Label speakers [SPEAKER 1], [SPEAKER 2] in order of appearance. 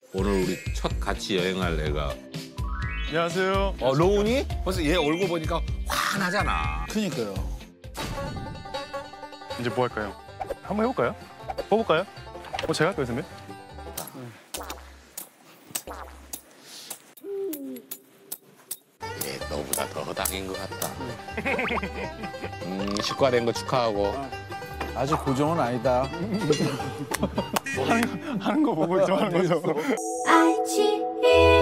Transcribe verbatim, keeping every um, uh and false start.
[SPEAKER 1] 오늘 우리 첫 같이 여행할 애가
[SPEAKER 2] 안녕하세요.
[SPEAKER 1] 어 로운이? 벌써 얘 얼굴 보니까 환하잖아.
[SPEAKER 3] 그니까요.
[SPEAKER 2] 이제 뭐 할까요? 한번 해볼까요? 뽑을까요? 어, 제가 할까요, 선생님?
[SPEAKER 1] 얘 너보다 더 허당인 것 같다. 음, 식과된 거 축하하고.
[SPEAKER 3] 아직 고정은 아니다.
[SPEAKER 2] 하는 거 보고 좀 하는 거죠.
[SPEAKER 4] 알지